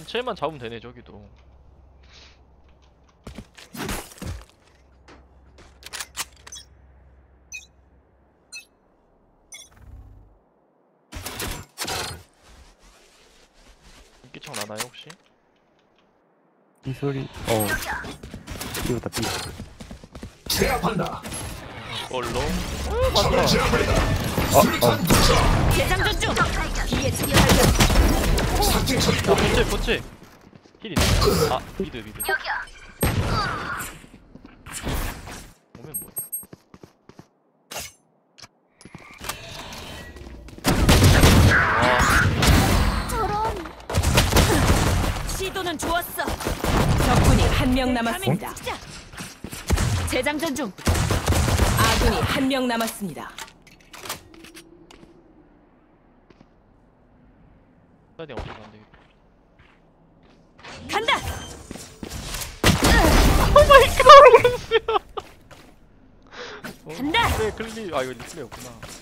쟤만 잡으면 되네 저기도. 인기창 나나요 혹시? 이 소리 이거다 삐. 제압한다. 얼로? 적을 제압했다. 수류탄 투척. 대장전 중. 뒤에 적 발견. 삭제 처리다. 본체 힐 있네. 아 미드 오면 뭐야. 시도는 좋았어. 적군이 한 명 남았습니다. 재장전 중. 아군이 한 명 남았습니다. 사이딩 없어서 안 되겠다. 간다. 오 마이 갓. 간다. 그래 클리 아 이거 리플레이였구나.